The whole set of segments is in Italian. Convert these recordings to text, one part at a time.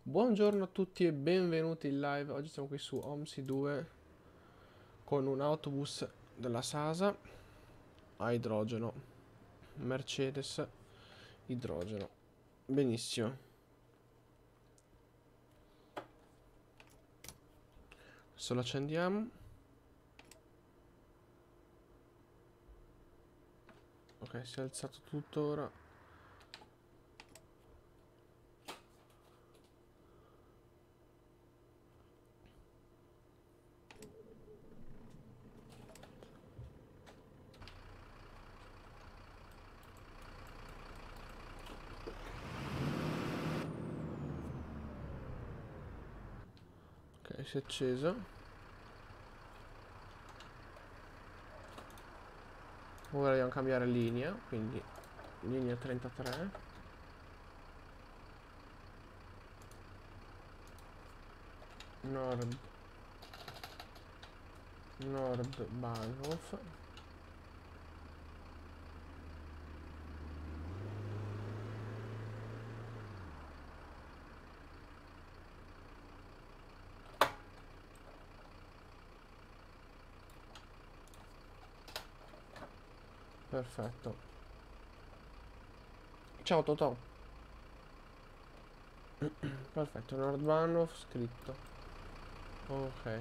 Buongiorno a tutti e benvenuti in live. Oggi siamo qui su OMSI 2 con un autobus della Sasa a idrogeno. Mercedes idrogeno. Benissimo. Adesso lo accendiamo. Ok, si è alzato tutto ora. Ok, si è acceso. Ora dobbiamo cambiare linea, quindi linea 33. Nord Bahnhof. Perfetto. Ciao Totò. Perfetto, Nord Bahnhof scritto. Ok.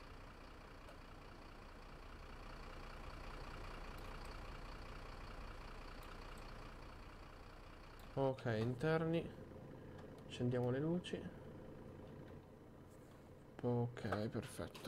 Ok, interni. Accendiamo le luci. Ok, perfetto.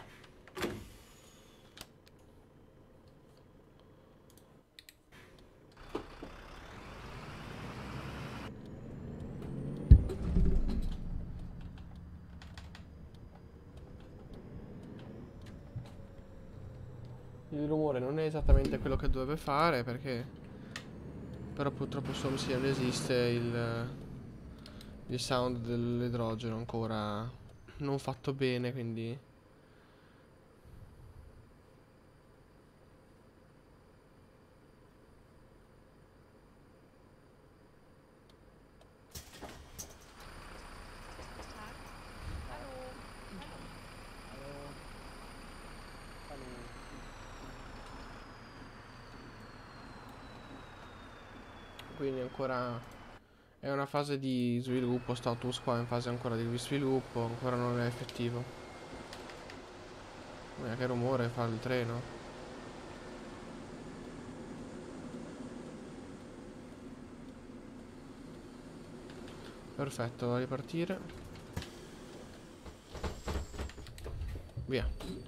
Il rumore non è esattamente quello che dovrebbe fare perché però purtroppo su OMSI non esiste il sound dell'idrogeno ancora non fatto bene, quindi Tag. Hallo. ancora è una fase di sviluppo, status qua è in fase ancora di sviluppo, ancora non è effettivo. Che rumore fa il treno? Perfetto, va a ripartire. Via.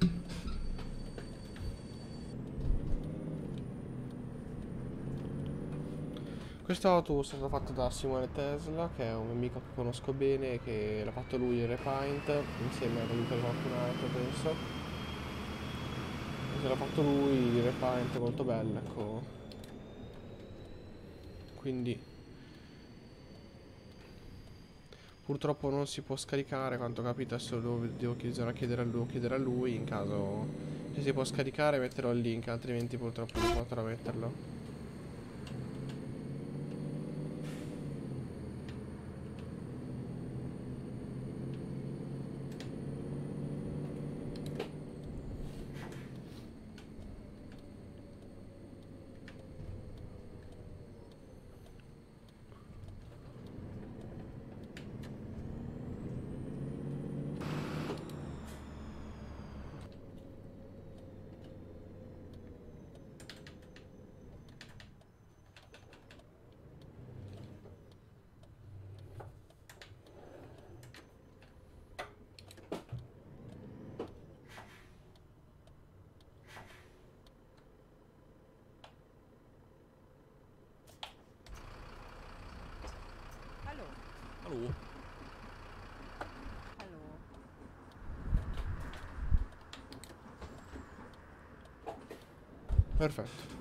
Questo autobus è stato fatto da Simone Tesla, che è un mio amico che conosco bene, che l'ha fatto lui il Repaint, insieme ad aiuto di qualcun altro, penso. Se l'ha fatto lui il Repaint è molto bello, ecco. Quindi purtroppo non si può scaricare, quanto capita, adesso bisogna chiedere a lui, in caso se si può scaricare metterò il link, altrimenti purtroppo non potrò metterlo. Hallo. Hallo. Hallo. Perfetto.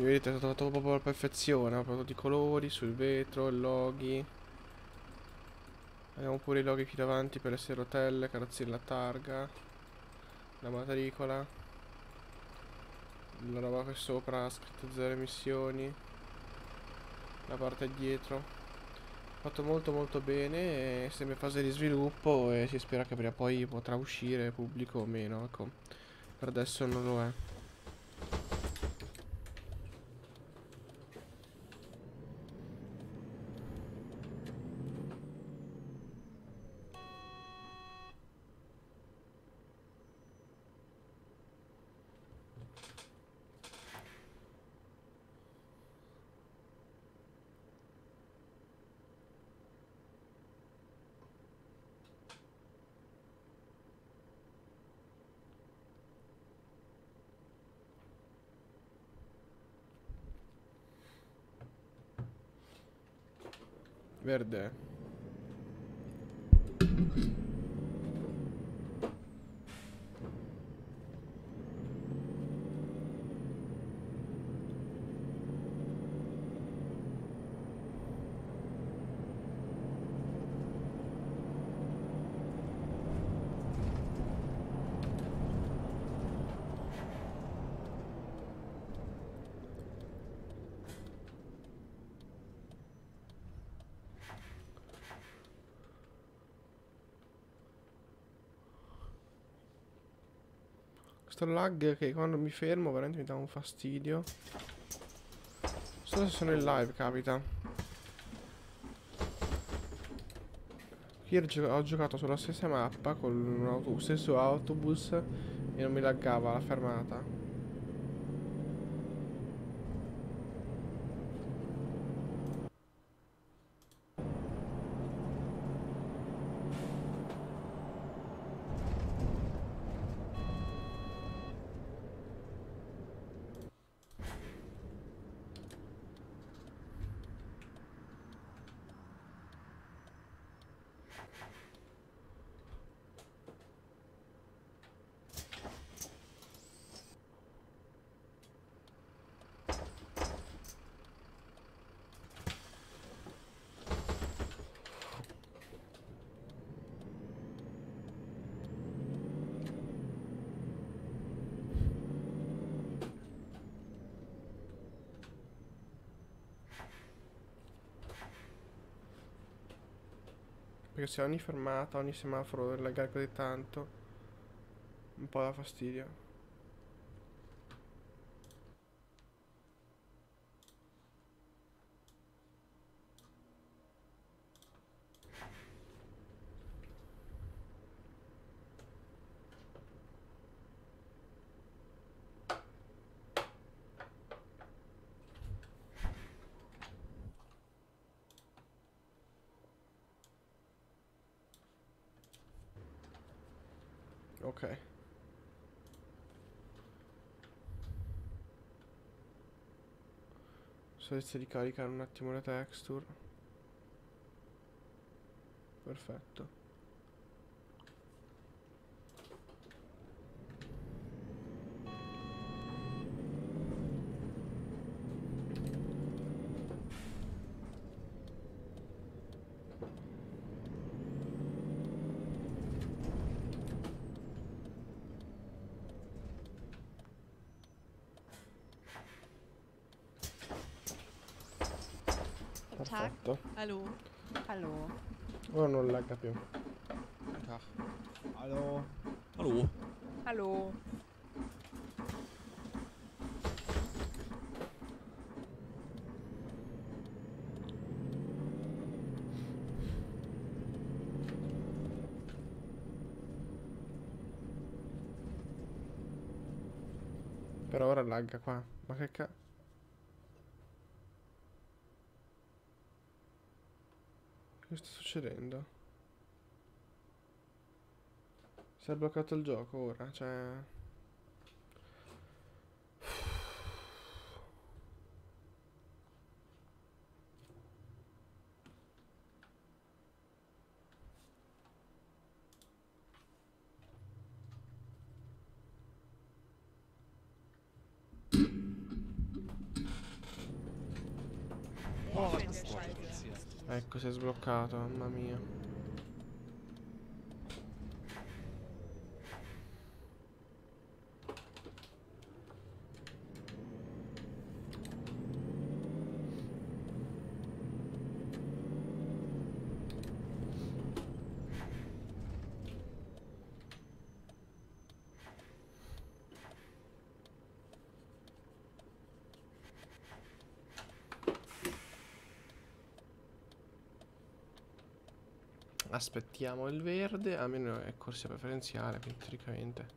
Vedete, è stato fatto proprio alla perfezione. Ho proprio tutti i colori sul vetro, i loghi. Abbiamo pure i loghi qui davanti per le sei rotelle, carrozzeria, la targa, la matricola. La roba qui sopra, scritto zero emissioni. La parte dietro. Fatto molto molto bene, è sempre in fase di sviluppo e si spera che prima o poi potrà uscire pubblico o meno, ecco. Per adesso non lo è. Verde. Questo lag che quando mi fermo veramente mi dà un fastidio. Solo se sono in live capita. Ieri ho giocato sulla stessa mappa con stesso autobus e non mi laggava la fermata. Perché se ogni fermata, ogni semaforo deve laggare così tanto, un po' dà fastidio. Ok. Adesso di caricare un attimo le texture. Perfetto. Guten Tag. Perfetto. Hallo. Hallo. Ora non lagga più. Guten Tag. Hallo. Hallo. Hallo. Per ora lagga qua. Ma che cazzo? Che sta succedendo? Si è bloccato il gioco ora, cioè... Ecco, si è sbloccato, mamma mia. Aspettiamo il verde, almeno è corsia preferenziale, quindi teoricamente.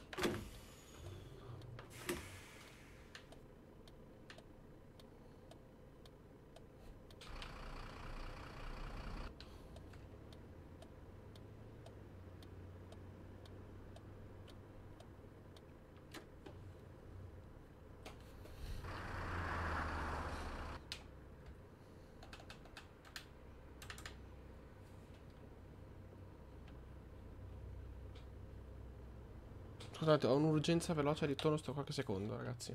Scusate, ho un'urgenza veloce, ritorno sto qualche secondo, ragazzi.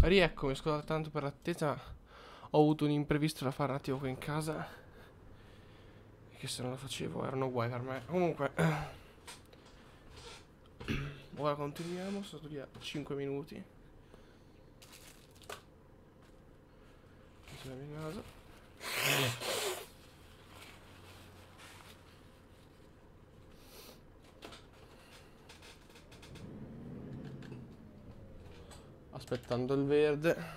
Rieccomi, scusate tanto per l'attesa. Ho avuto un imprevisto da fare un attimo qui in casa. Che se non lo facevo erano guai per me. Comunque, ora continuiamo. Sono stato via 5 minuti. Siamo in casa. Aspettando il verde.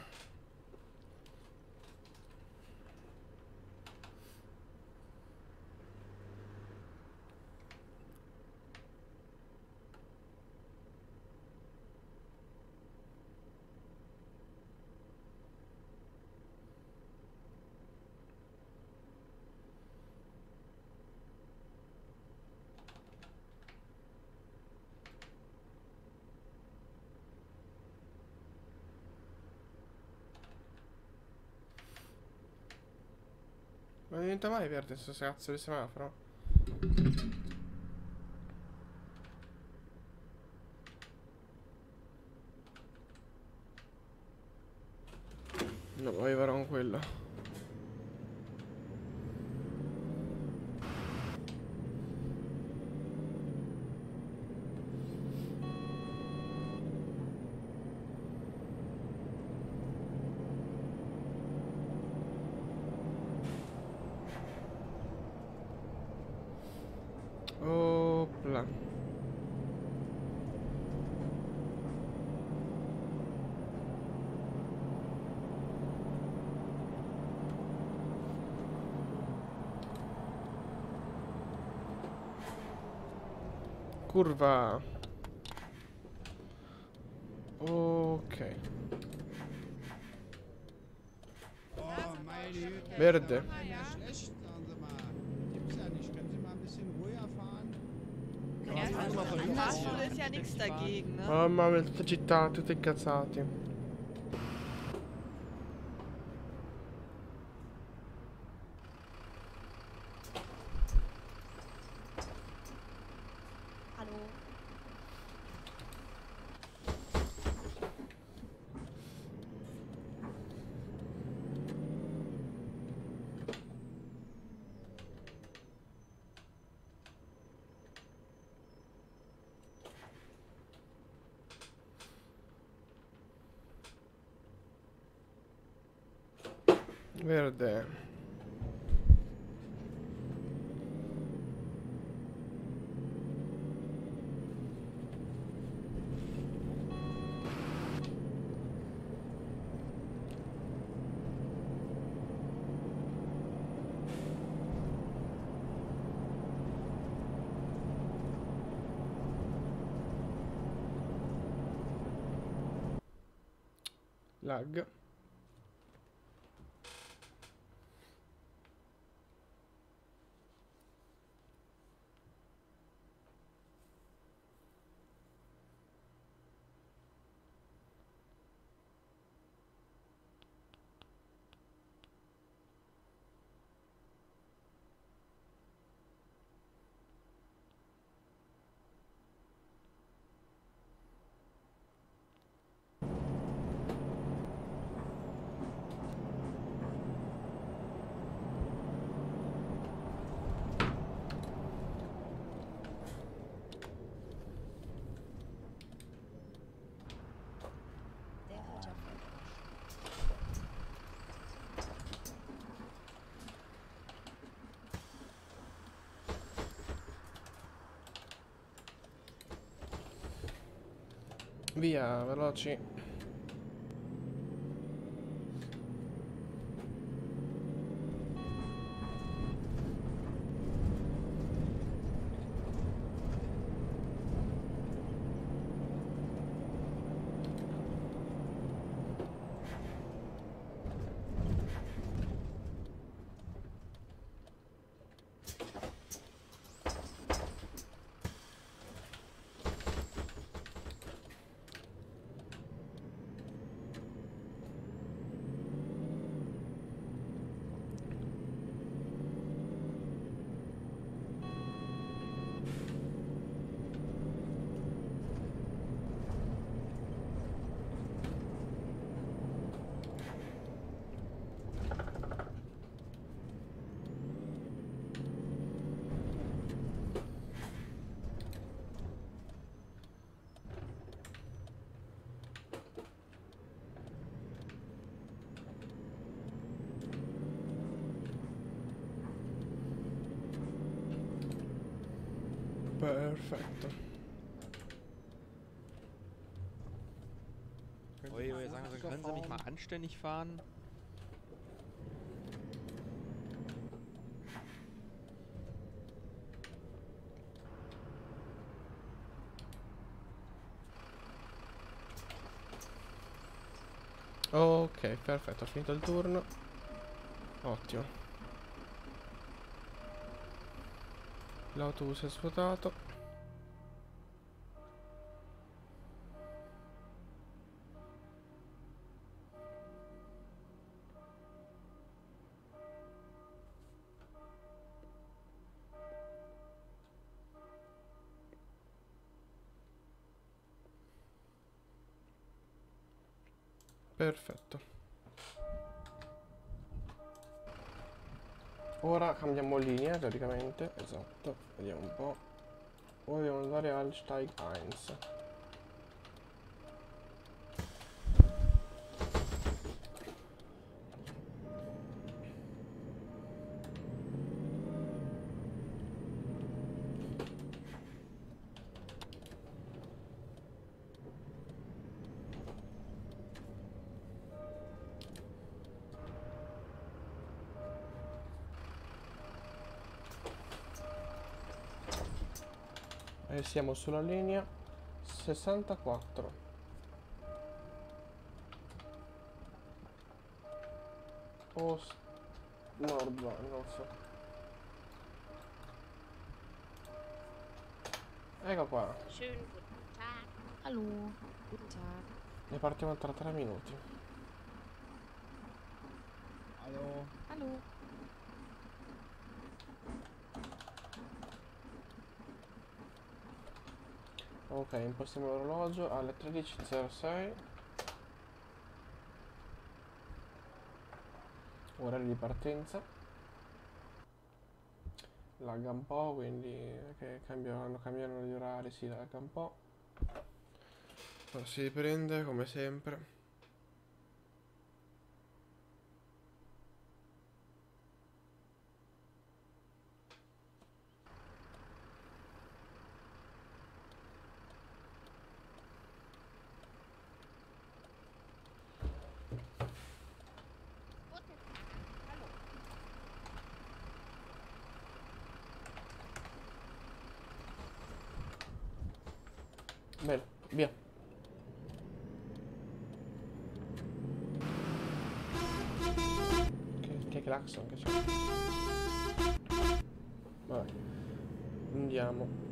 Ma non diventa mai verde questo cazzo di semaforo? No, arriverò con quello. Opla. Curva. Ok. Oh, meine Güte. Verde. Ja, schlecht, sagen Sie mal. Gibt's ja nicht. Können Sie mal ein bisschen ruhiger fahren? Ja, Fahrschule ist ja nichts dagegen, ne? Mamma mia, tutta città, tutti incazzati. Hallo. Verde. Lag. Der alter Volltrottel. Via, veloci. Perfetto. Ui, ui, sagen Sie, können Sie nicht mal anständig fahren? Ok, perfetto, ho finito il turno. Ottimo. L'autobus è svuotato. Perfetto. Ora cambiamo linea teoricamente. Esatto. Vediamo un po'. Ora dobbiamo andare al Steig 1. E siamo sulla linea 64. Post Nordbahn, non so. Ecco qua. Schönen guten Tag. Hallo. Guten Tag. Ne partiamo tra 3 minuti. Hallo. Hallo. Ok, impostiamo l'orologio alle 13:06. Orario di partenza. Lagga un po', quindi che cambiano gli orari, si lagga un po'. Ma si riprende come sempre. Guten Tag. Hallo. Bene, via. Che clacson che c'è? Vabbè, andiamo.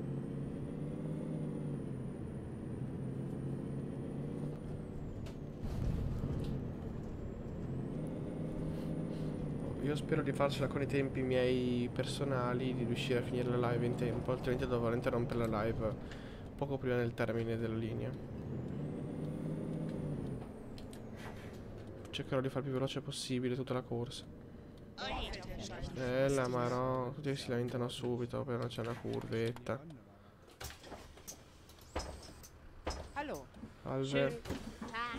Io spero di farcela con i tempi miei personali, di riuscire a finire la live in tempo, altrimenti dovrò interrompere la live poco prima del termine della linea. Cercherò di far più veloce possibile tutta la corsa. La marò, tutti che si lamentano subito, però non c'è una curvetta. Hallo. Salve. Schönen guten Tag.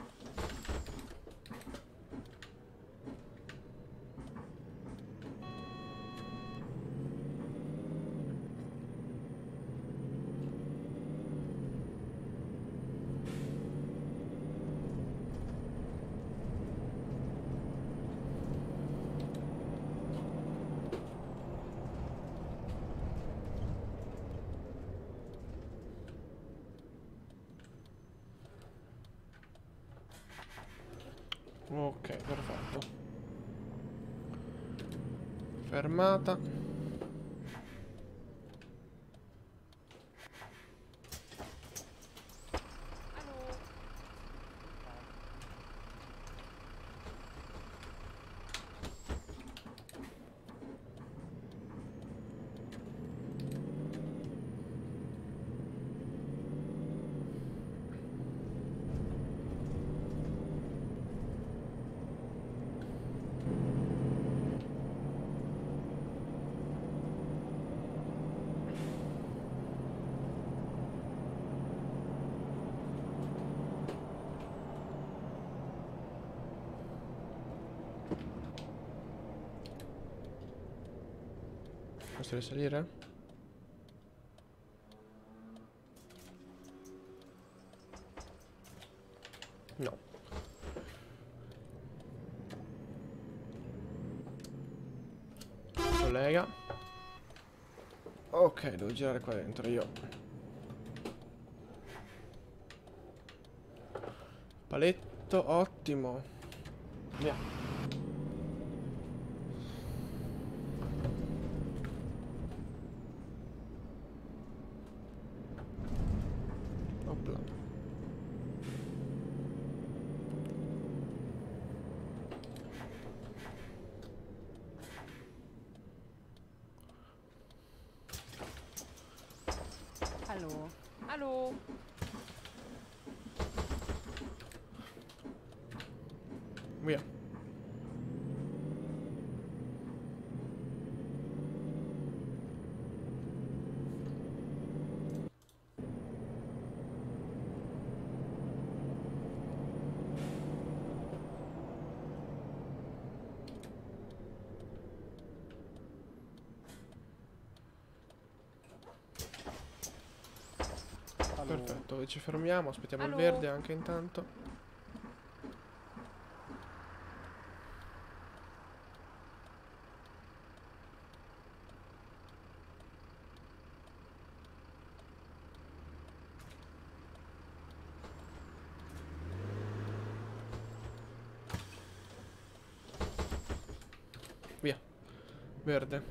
Ok, perfetto. Fermata. Hallo. Posso risalire? No. Collega. Ok, devo girare qua dentro io. Paletto, ottimo. Via. Opla. Hallo. Hallo. Via. Perfetto, ci fermiamo, aspettiamo il Allo. verde anche intanto. Via. Verde.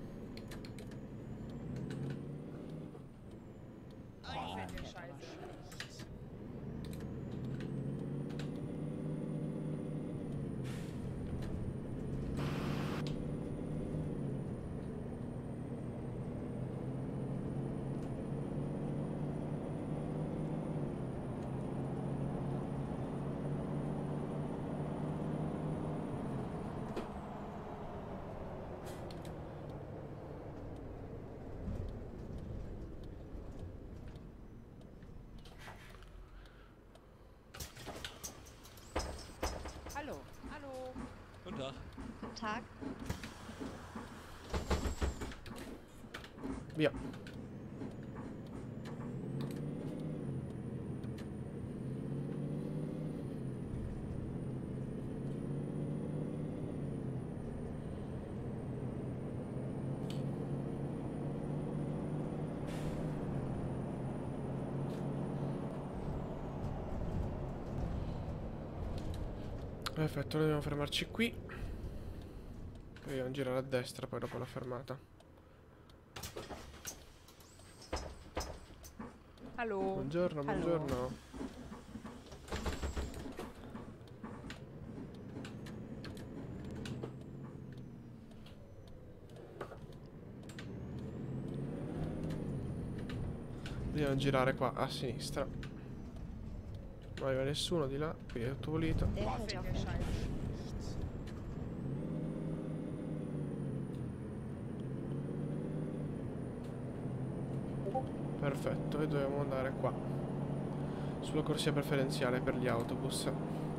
Hallo. Hallo. Guten Tag. Guten Tag. Via. Perfetto, noi dobbiamo fermarci qui. Poi dobbiamo girare a destra poi dopo la fermata. Hallo. Buongiorno, Hallo. buongiorno. Dobbiamo girare qua a sinistra. Non arriva nessuno di là, qui è tutto pulito. Der hört ja auch nicht. Perfetto, e dobbiamo andare qua. Sulla corsia preferenziale per gli autobus.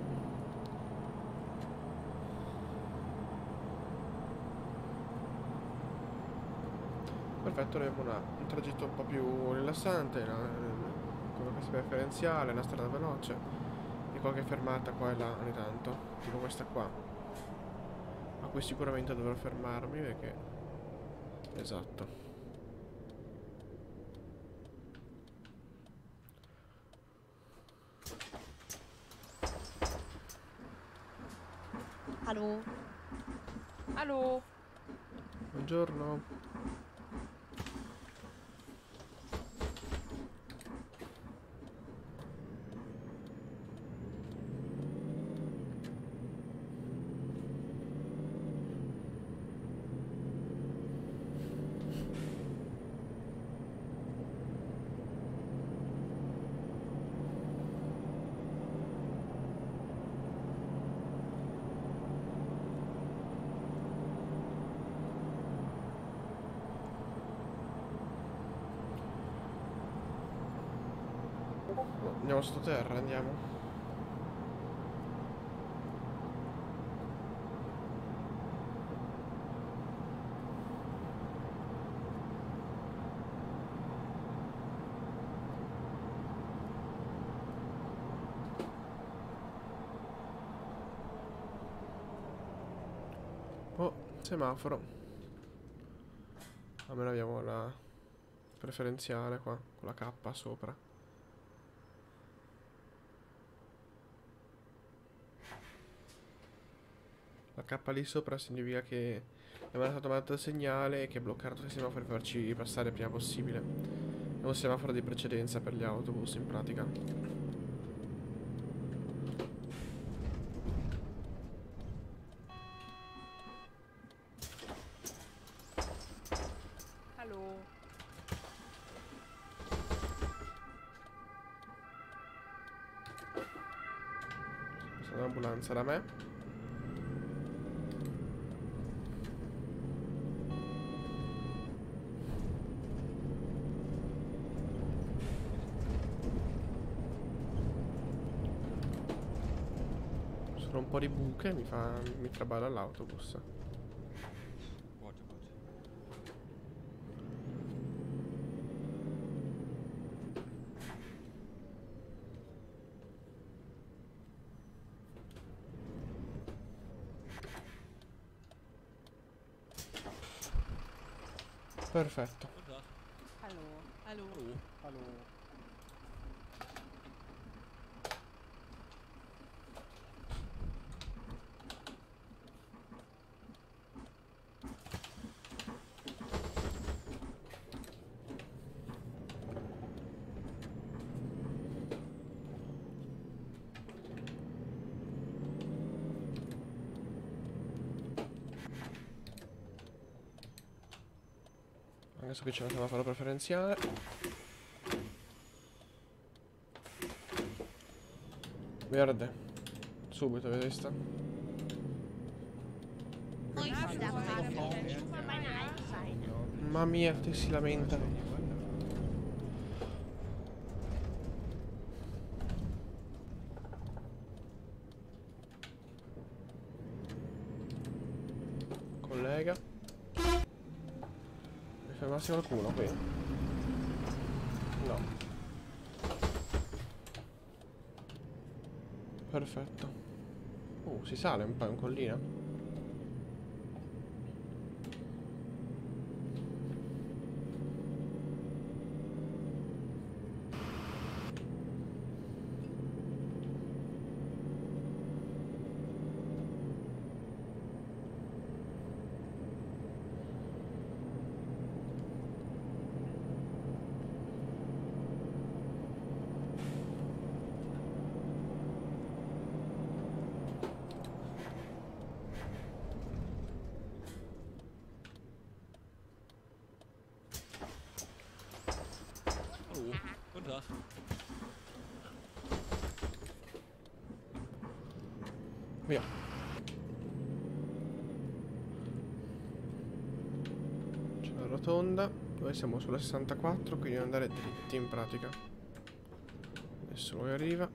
Perfetto, noi abbiamo un tragitto un po' più rilassante, con la corsia preferenziale, una strada veloce e qualche fermata qua e là ogni tanto, tipo questa qua, a cui sicuramente dovrò fermarmi perché... Esatto. Hallo. Hallo. Buongiorno. Andiamo sottoterra, andiamo. semaforo. Almeno abbiamo la preferenziale qua, con la K sopra. La K lì sopra significa che è stato mandato il segnale e che è bloccato il semaforo per farci passare il prima possibile. È un semaforo di precedenza per gli autobus in pratica. Hallo. C'è un'ambulanza da me. Sono un po' di buche, mi traballa l'autobus. Warte, warte. Perfetto. Guten Tag. Hallo. Hallo. Hallo. Hallo. Adesso che c'è una semaforo preferenziale. Verde. Subito, avete visto? Oh, ich dachte, schon mal meine Altseite. Mamma mia, tutti si lamentano. Collega. Mi fermassi qualcuno qui? No. Perfetto. Si sale un po' in collina. Hallo. Guten Tag. Via. C'è la rotonda. Noi siamo sulla 64, quindi andare dritti in pratica. Adesso lui arriva.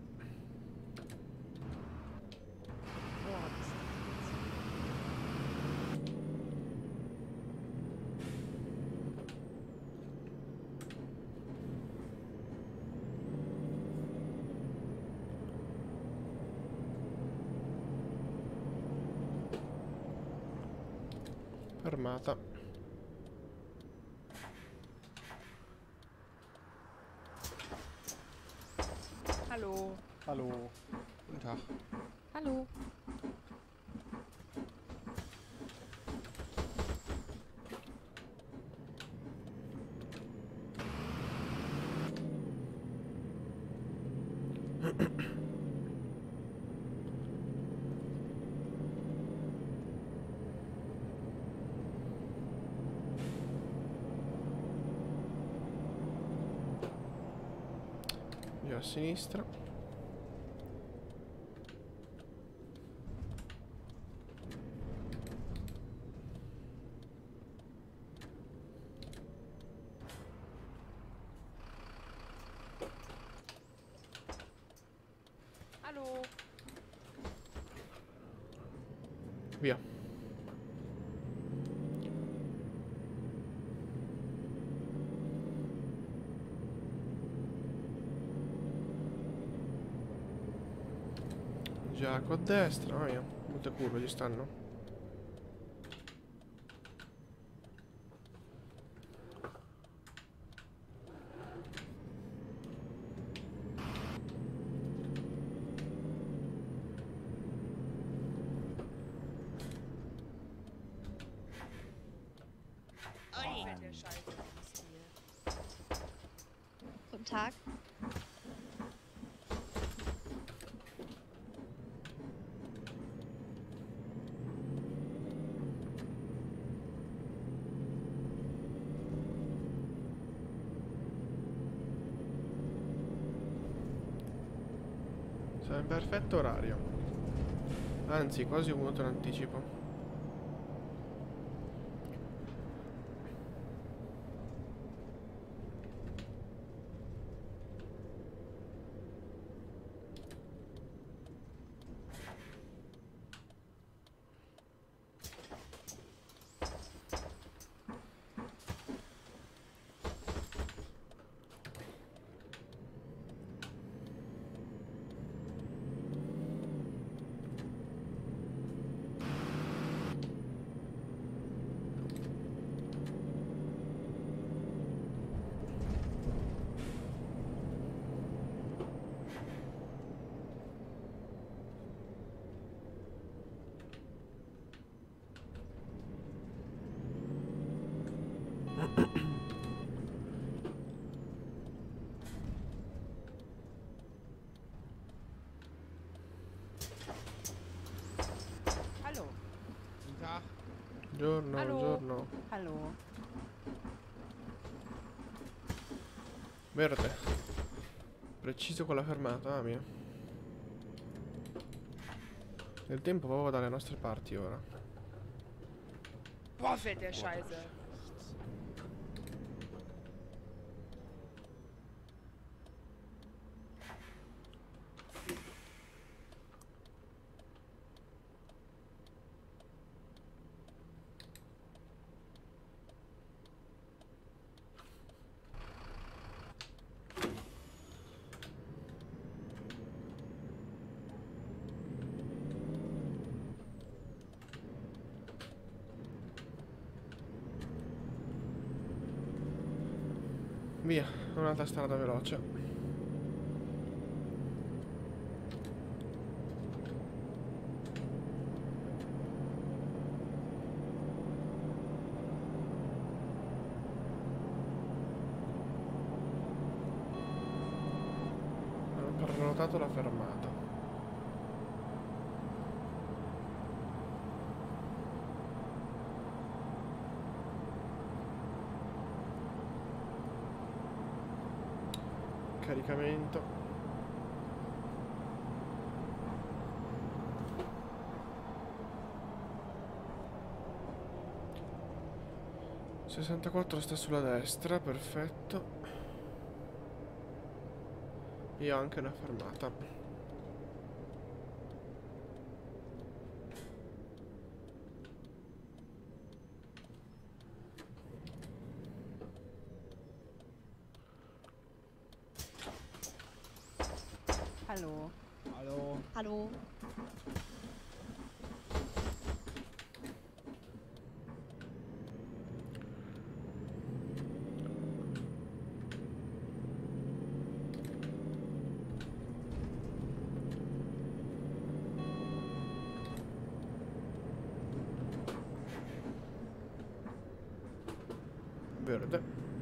Fermata. Hallo. Hallo. Guten Tag. Hallo. Via a sinistra. Hallo. Via. Già qua a destra, oh mia, molte curve ci stanno. Guten Tag. Siamo in perfetto orario. Anzi, quasi un minuto in anticipo. Hallo. Guten Tag. Buongiorno, Hallo. buongiorno. Hallo. Verde. Preciso con la fermata, ah mia. Il tempo proprio dalle nostre parti ora. Boah, fährt der Scheiße. Via, un'altra strada veloce. Hanno prenotato la fermata. Caricamento. ...64 sta sulla destra, perfetto. E ho anche una fermata. Hallo. Hallo. Hallo. Verde.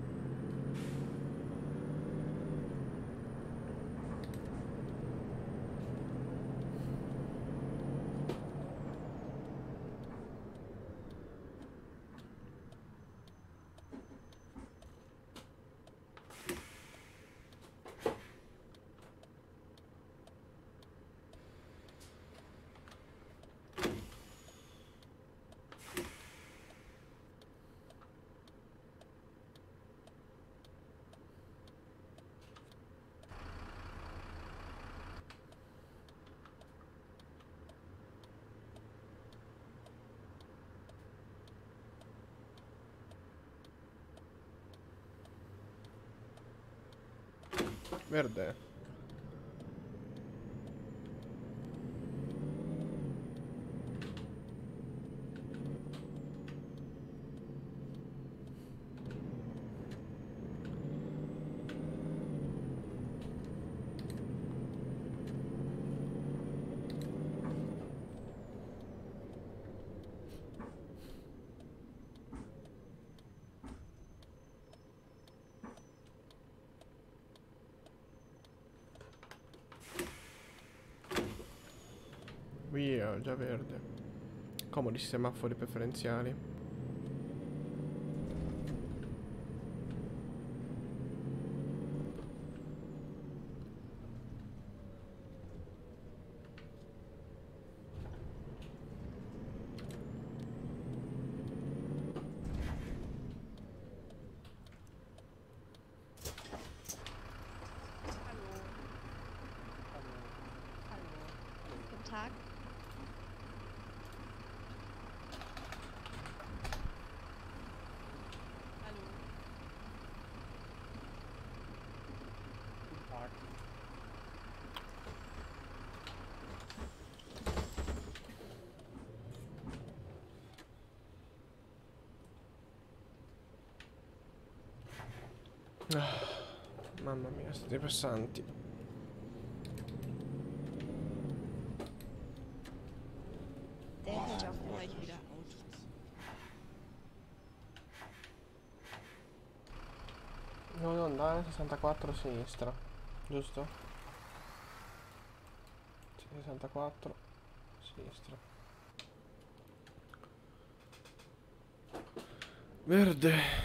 Verde. Via, già verde. Comodi semafori preferenziali. Guten Tag. Hallo. Mamma mia, sti passanti. Der hält auf Boah, der ich wieder Autos. Devo andare 64 a sinistra, giusto? Sì, 64 a sinistra. Verde.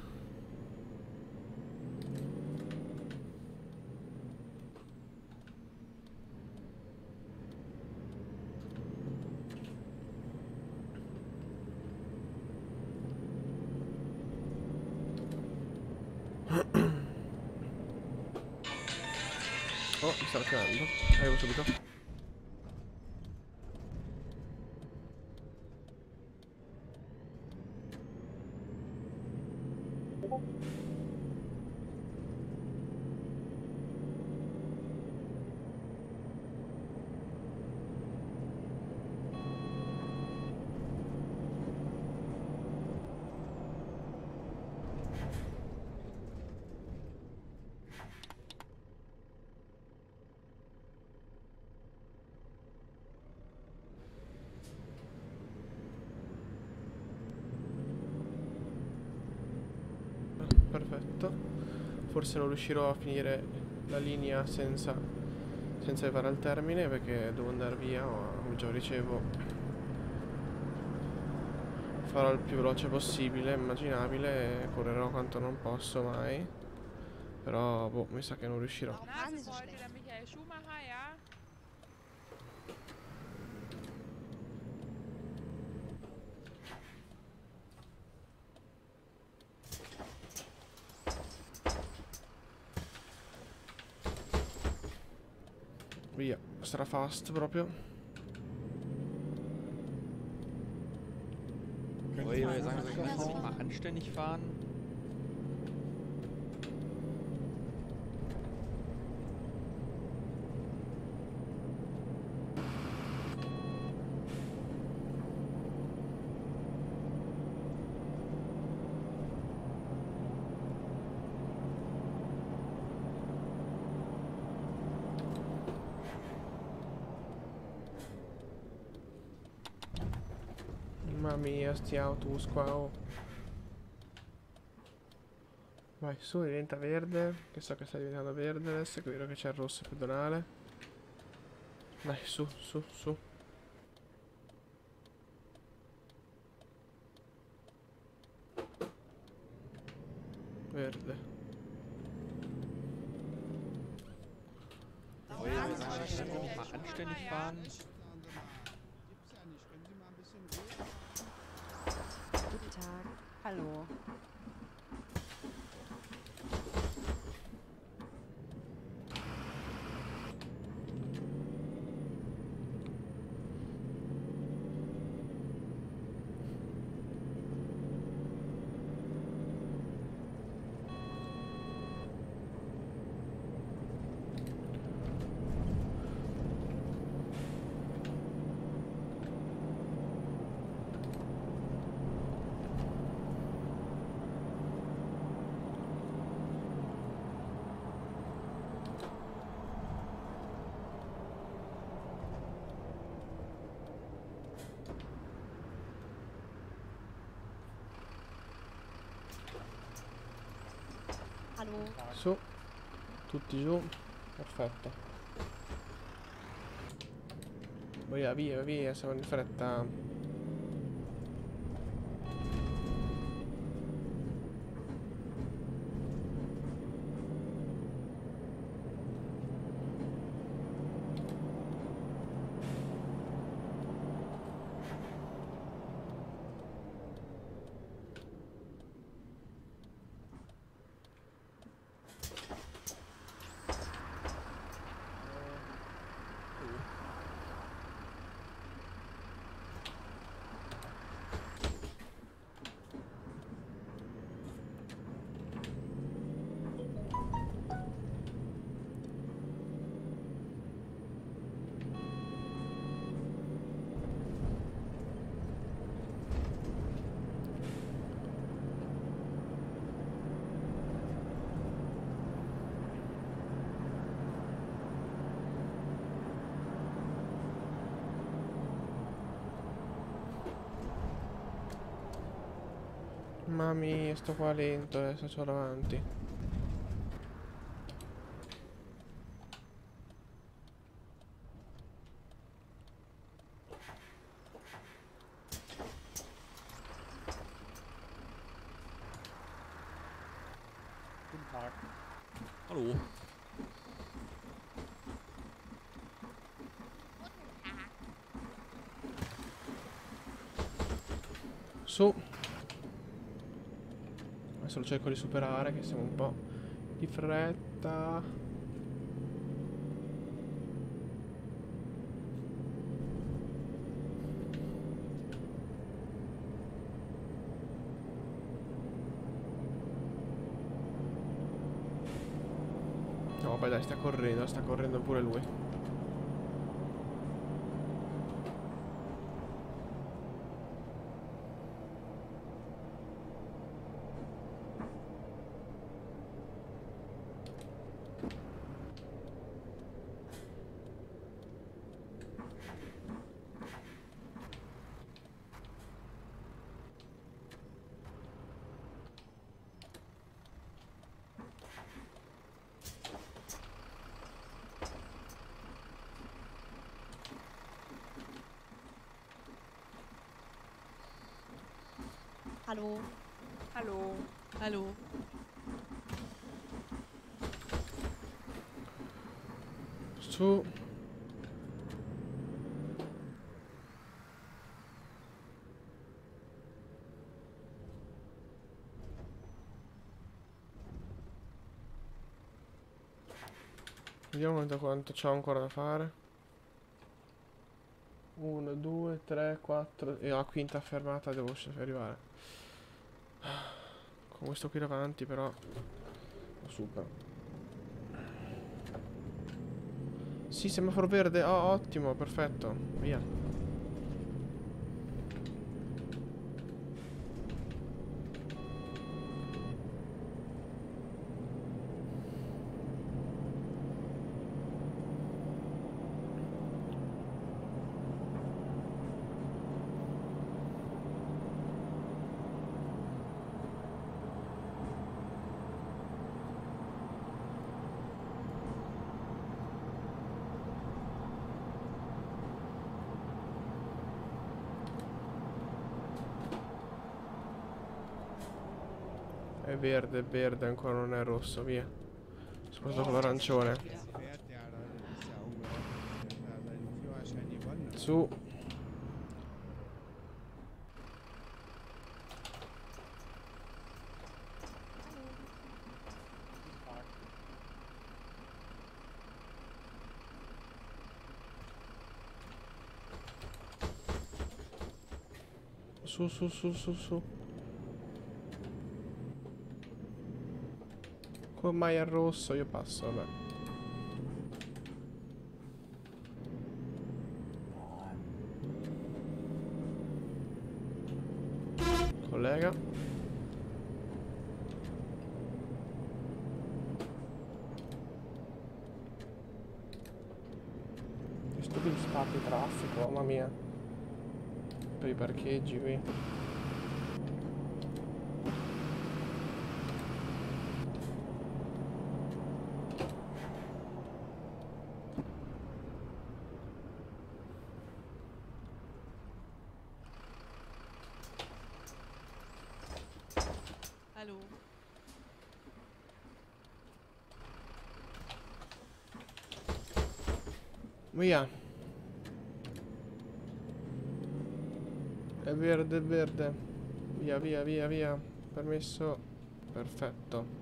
Oh, mi sta chiamando. Arrivo subito. Perfetto. Forse non riuscirò a finire la linea senza arrivare al termine perché devo andare via, ma come già ricevo farò il più veloce possibile, immaginabile, correrò quanto non posso mai. Però boh, mi sa che non riuscirò. Warum Na, fahren das Sie so ist heute schlecht? der Michael Schumacher, ja? Via, sarà fast proprio. Wollen wir sagen, Sie können Sie mal anständig fahren? Mamma mia, sti autobus qua, oh. Vai, su, diventa verde. Che so che sta diventando verde adesso, che vedo che c'è il rosso pedonale. Dai, su, su, su. Verde. Wollen wir sagen, Sie können Sie mal anständig fahren? Sagen Sie mal, gibt's ja nicht. Können Sie mal ein bisschen ruhiger? Guten Tag. Hallo. Hallo. Su. Tutti giù. Perfetto. Via, via, via, siamo in fretta. Mamma mia, sto qua lento, adesso c'ho davanti. Guten Tag. Hallo. Su. Adesso lo cerco di superare, che siamo un po' di fretta. No, vabbè dai, sta correndo pure lui. Hallo. Hallo. Hallo. Su. Vediamo quanto c'ho ancora da fare. 1, 2, 3, 4 e alla quinta fermata devo arrivare. Con questo qui davanti però lo supero. Sì, semaforo verde. Oh, ottimo, perfetto. Via. È verde, ancora non è rosso, via. Soprattutto con l'arancione. Fährt der, das ist ja unglaublich. Der hat seinen Führerschein gewonnen. Su. Su, su, su, su, su. Come mai è rosso? Io passo, vabbè. Collega. Che stupidi spazi traffico, mamma mia. Per i parcheggi qui. Via. È verde, è verde. Via, via, via, via. Permesso. Perfetto.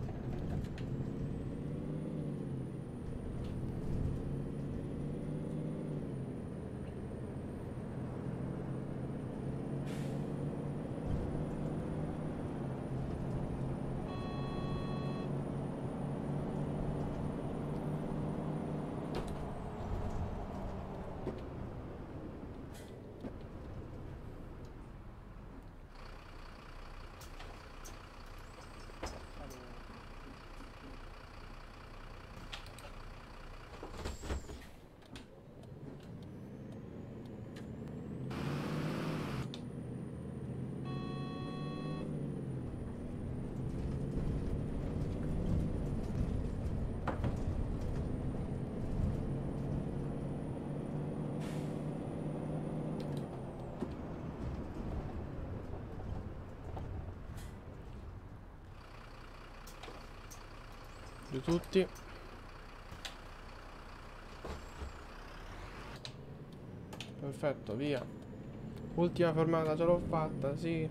Di tutti. Perfetto, via. Ultima fermata già l'ho fatta, sì.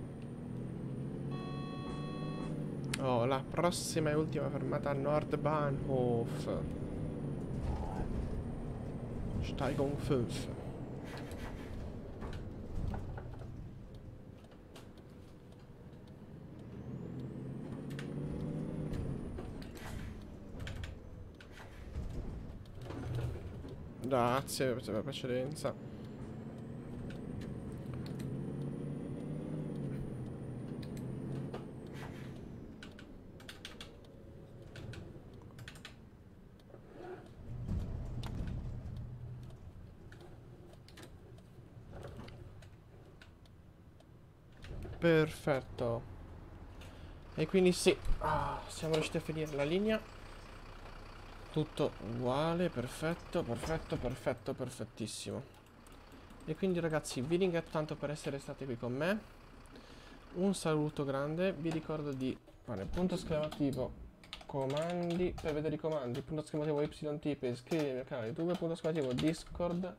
Oh, la prossima e ultima fermata a Nordbahnhof. Steigung 5. Grazie per la precedenza. Perfetto. E quindi sì, siamo riusciti a finire la linea. Tutto uguale, perfetto, perfetto, perfetto, perfettissimo. E quindi ragazzi, vi ringrazio tanto per essere stati qui con me. Un saluto grande, vi ricordo di fare punto esclamativo comandi per vedere i comandi, punto esclamativo YT per iscrivervi al canale YouTube, punto esclamativo Discord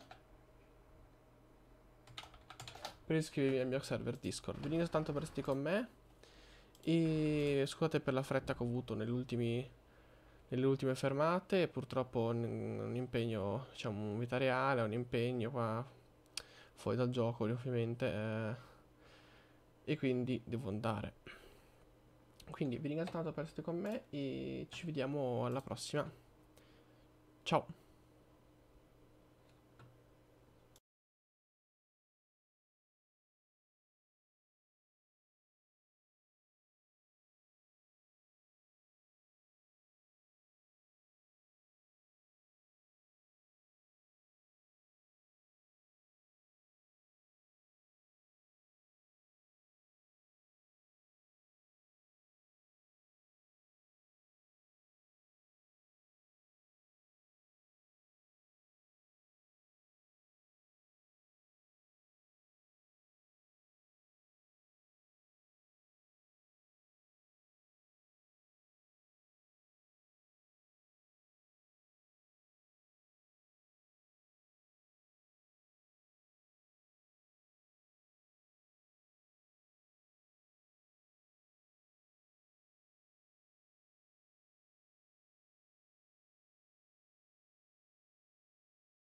per iscrivervi al mio server Discord. Vi ringrazio tanto per essere con me e scusate per la fretta che ho avuto nelle ultime fermate. Purtroppo un impegno, diciamo, in vita reale, un impegno qua fuori dal gioco ovviamente, e quindi devo andare. Quindi vi ringrazio tanto per essere con me e ci vediamo alla prossima. Ciao.